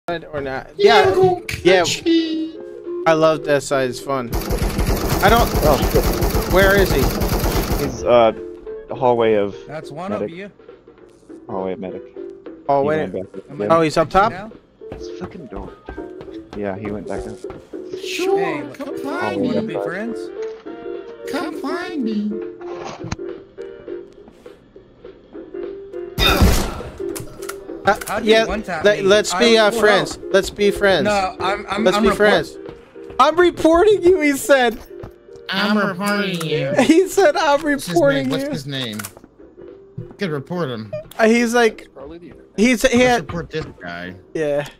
Or not? Yeah, yeah. I love that side. It's fun. I don't. Oh, shit. Where is he? He's the hallway of. That's one medic. of you. Hallway of medic. Oh He wait. went back up. Oh, he's up top. It's fucking door. Yeah, he went back up. Sure, Hey, come you find wanna me. be friends? Come find me. How'd you Yeah. one-tap me? Let's be I was full friends. health. Let's be friends. No, Let's be friends. I'm reporting you. He said. I'm reporting you. He said I'm reporting What's you. his name? Could report him. He's like. He Let's had. report this guy. Yeah.